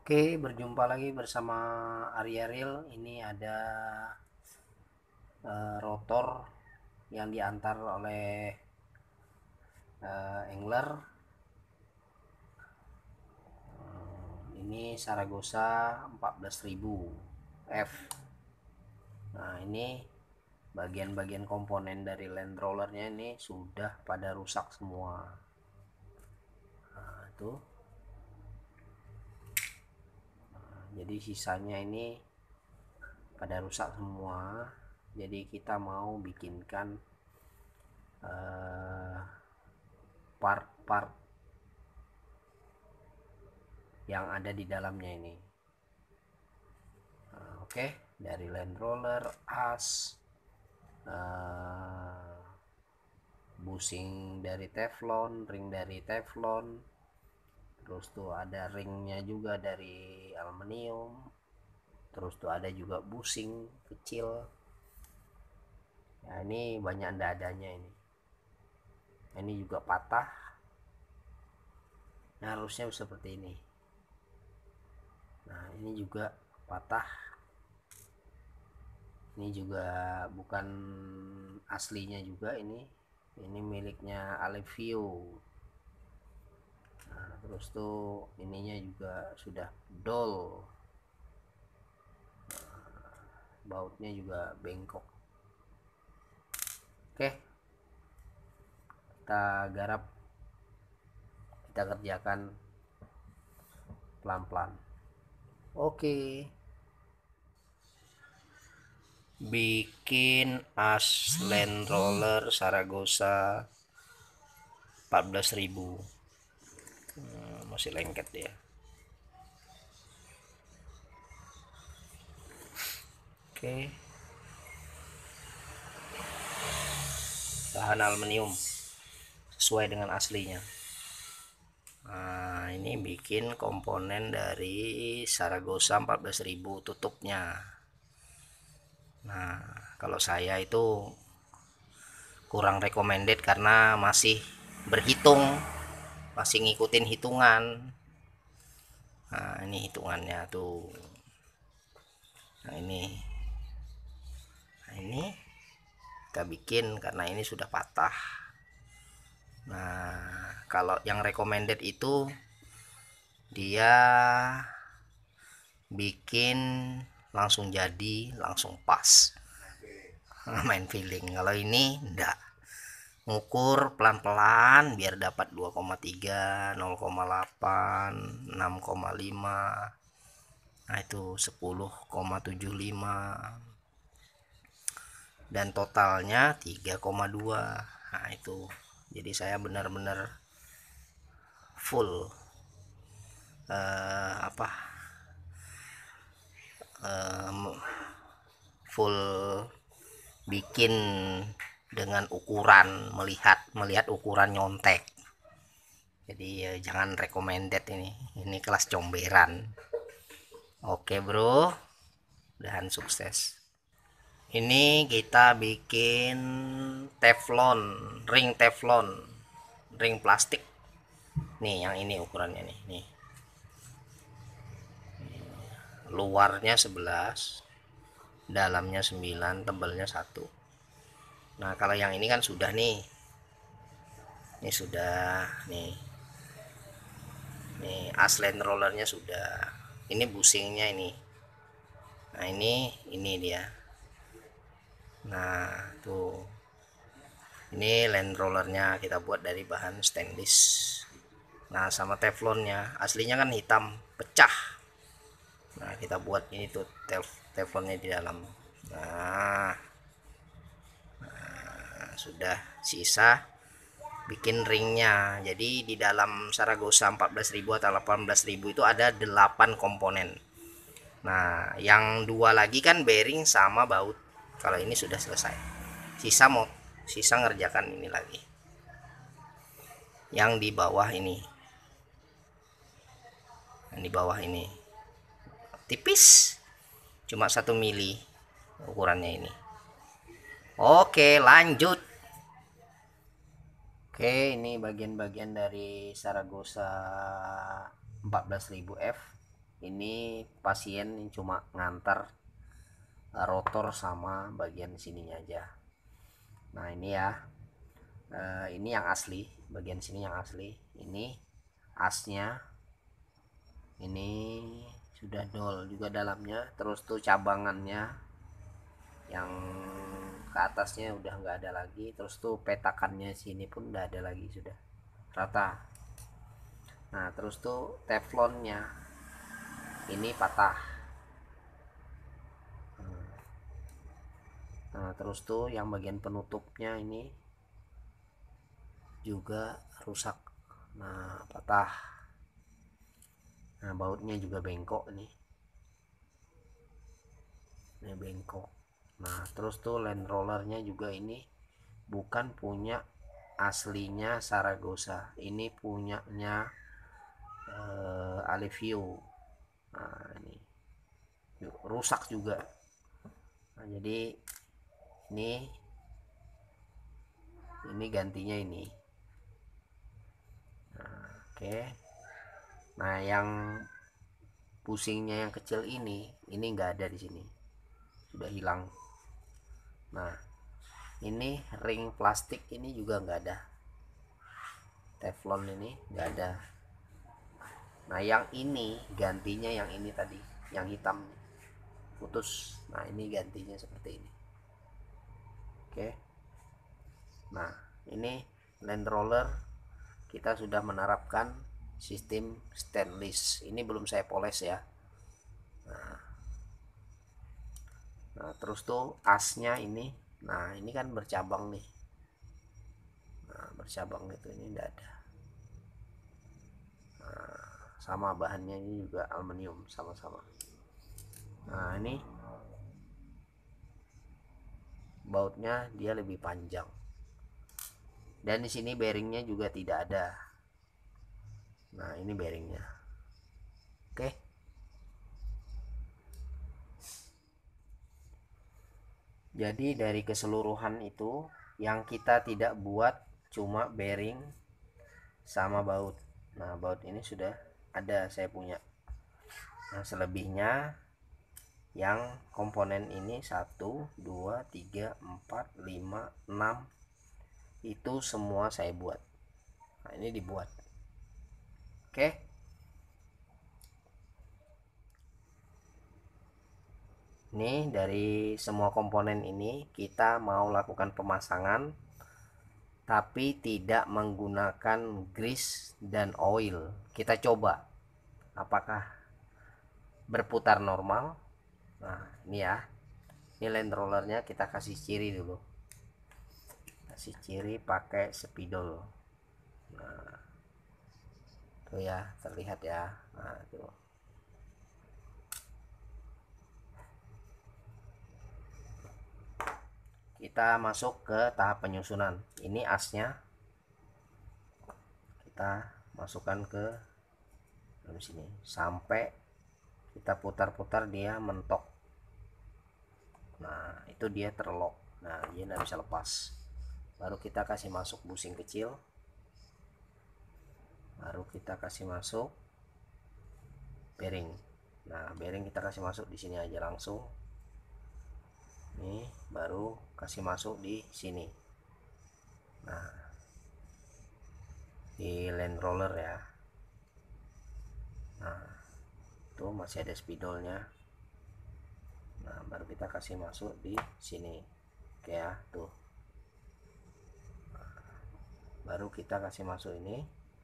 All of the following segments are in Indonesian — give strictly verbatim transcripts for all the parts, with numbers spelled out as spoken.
Oke, berjumpa lagi bersama Arya Real. Ini ada uh, rotor yang diantar oleh uh, angler. Uh, ini Saragosa empat belas ribu F. Nah, ini bagian-bagian komponen dari land rollernya ini sudah pada rusak semua. Nah, itu. Nah, jadi sisanya ini pada rusak semua. Jadi kita mau bikinkan uh, part-part yang ada di dalamnya ini. Nah, oke, okay. Dari land roller, as, uh, busing dari teflon, ring dari teflon, terus tuh ada ringnya juga dari aluminium, terus tuh ada juga busing kecil. Nah, ini banyak dadanya ini. Ini juga patah. Nah, harusnya seperti ini. Nah, ini juga patah. Ini juga bukan aslinya juga ini. Ini miliknya Alevio. Nah, terus tuh ininya juga sudah dol. Nah, bautnya juga bengkok. Oke. Kita garap. Kita kerjakan pelan-pelan. Oke. Bikin as land roller Saragosa empat belas ribu. Hmm, masih lengket dia. Oke. Bahan aluminium sesuai dengan aslinya. Nah, ini bikin komponen dari Saragosa empat belas ribu tutupnya. Nah, kalau saya itu kurang recommended karena masih berhitung, masih ngikutin hitungan. Nah, ini hitungannya tuh. Nah, ini. Nah, ini kita bikin karena ini sudah patah. Nah, kalau yang recommended itu dia bikin langsung jadi, langsung pas. Main feeling. Kalau ini enggak. Ngukur pelan-pelan biar dapat dua koma tiga, nol koma delapan, enam koma lima. Nah, itu sepuluh koma tujuh lima. Dan totalnya tiga koma dua. Nah, itu. Jadi saya benar-benar full uh, apa? Uh, full bikin dengan ukuran, melihat melihat ukuran nyontek. Jadi ya, jangan recommended ini. Ini kelas comberan. Oke, bro. Mudahan sukses. Ini kita bikin teflon, ring teflon, ring plastik. Nih, yang ini ukurannya nih, nih. Luarnya sebelas, dalamnya sembilan, tebalnya satu. Nah, kalau yang ini kan sudah nih. Ini sudah nih. Nih, aslen rollernya sudah. Ini busingnya ini. Nah, ini ini dia. Nah, tuh. Ini land rollernya kita buat dari bahan stainless. Nah, sama teflonnya. Aslinya kan hitam, pecah. Nah, kita buat ini tuh tef teflonnya di dalam. Nah, nah, sudah sisa bikin ringnya. Jadi di dalam Saragosa empat belas ribu atau delapan belas ribu itu ada delapan komponen. Nah, yang dua lagi kan bearing sama baut. Kalau ini sudah selesai. Sisa mau sisa ngerjakan ini lagi. Yang di bawah ini. Yang di bawah ini. Tipis. Cuma satu mili ukurannya ini. Oke, lanjut. Oke, ini bagian-bagian dari Saragosa empat belas ribu F. Ini pasien yang cuma ngantar rotor sama bagian sininya aja. Nah ini ya, uh, ini yang asli, bagian sini yang asli. Ini asnya, ini sudah dol juga dalamnya. Terus tuh cabangannya yang ke atasnya udah nggak ada lagi. Terus tuh petakannya sini pun udah ada lagi, sudah rata. Nah terus tuh teflonnya ini patah. Nah terus tuh yang bagian penutupnya ini juga rusak, nah patah. Nah bautnya juga bengkok nih, ini bengkok. Nah terus tuh land rollernya juga ini bukan punya aslinya Saragosa, ini punyanya uh, Alivio. Nah ini rusak juga. Nah jadi ini ini gantinya ini. Nah, oke okay. Nah yang pusingnya yang kecil ini ini nggak ada di sini, sudah hilang. Nah ini ring plastik ini juga nggak ada, teflon ini nggak ada. Nah yang ini gantinya, yang ini tadi yang hitam putus. Nah ini gantinya seperti ini. Oke, nah ini land roller kita sudah menerapkan sistem stainless. Ini belum saya poles ya. Nah, nah terus tuh asnya ini, nah ini kan bercabang nih. Nah bercabang itu, ini tidak ada. Nah, sama bahannya ini juga aluminium sama-sama. Nah ini bautnya dia lebih panjang, dan di sini bearingnya juga tidak ada. Nah ini bearingnya. Oke, jadi dari keseluruhan itu yang kita tidak buat cuma bearing sama baut. Nah baut ini sudah ada, saya punya. Nah selebihnya yang komponen ini satu, dua, tiga, empat, lima, enam itu semua saya buat. Nah ini dibuat. Oke, ini dari semua komponen ini kita mau lakukan pemasangan tapi tidak menggunakan grease dan oil. Kita coba apakah berputar normal. Nah ini ya, ini land rollernya kita kasih ciri dulu, kasih ciri pakai spidol. Nah tuh ya, terlihat ya. Nah tuh, kita masuk ke tahap penyusunan. Ini asnya kita masukkan ke dalam sini sampai kita putar-putar dia mentok. Nah itu dia terlock, nah dia tidak bisa lepas. Baru kita kasih masuk busing kecil, baru kita kasih masuk bearing. Nah bearing kita kasih masuk di sini aja langsung. Nih baru kasih masuk di sini. Nah di land roller ya. Nah tuh masih ada spidolnya. Nah baru kita kasih masuk di sini. Oke ya, tuh baru kita kasih masuk ini,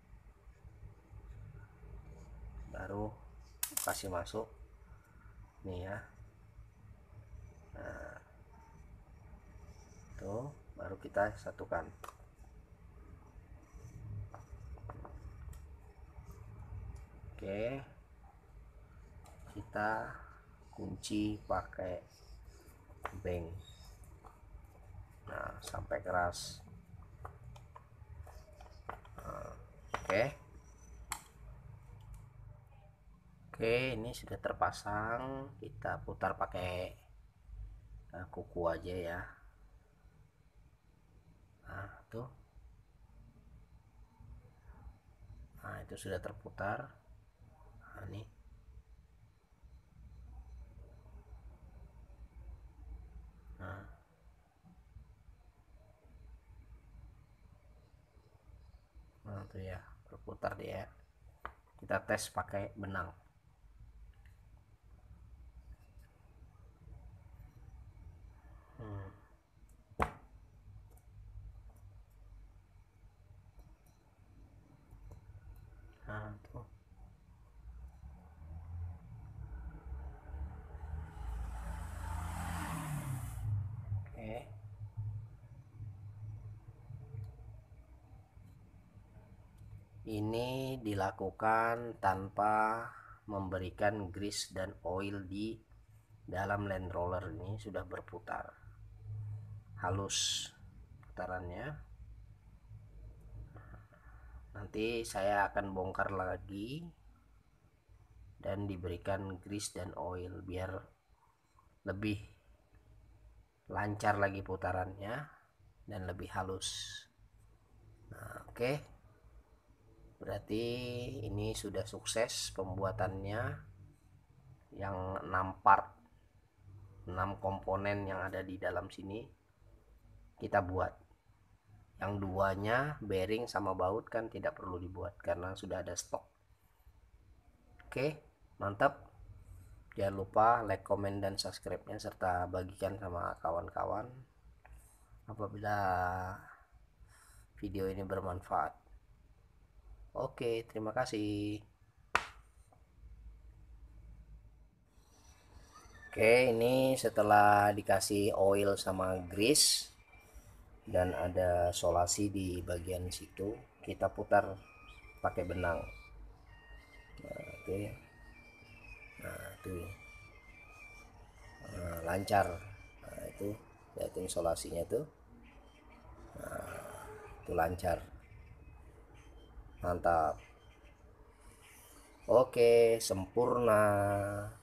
baru kasih masuk nih ya. Nah tuh baru kita satukan. Oke, kita kunci pakai bank. Nah sampai keras. Nah, oke oke ini sudah terpasang. Kita putar pakai uh, kuku aja ya. Nah tuh, nah itu sudah terputar. Nah, nih Nah, nah tuh ya, berputar dia. Kita tes pakai benang. Hmm. Nah, tuh. Oke. Ini dilakukan tanpa memberikan grease dan oil di dalam land roller. Ini sudah berputar halus putarannya. Nanti saya akan bongkar lagi dan diberikan grease dan oil biar lebih lancar lagi putarannya dan lebih halus. Nah, oke, berarti ini sudah sukses pembuatannya. Yang enam part, enam komponen yang ada di dalam sini kita buat. Yang duanya bearing sama baut kan tidak perlu dibuat karena sudah ada stok. Oke, mantap. Jangan lupa like, comment, dan subscribe-nya serta bagikan sama kawan-kawan apabila video ini bermanfaat. Oke, terima kasih. Oke, ini setelah dikasih oil sama grease dan ada solasi di bagian situ, kita putar pakai benang. Nah, itu ya. Nah, itu ya. Nah, lancar. Nah, itu lihatin solasinya tuh. Nah, itu lancar. Mantap. Oke, sempurna.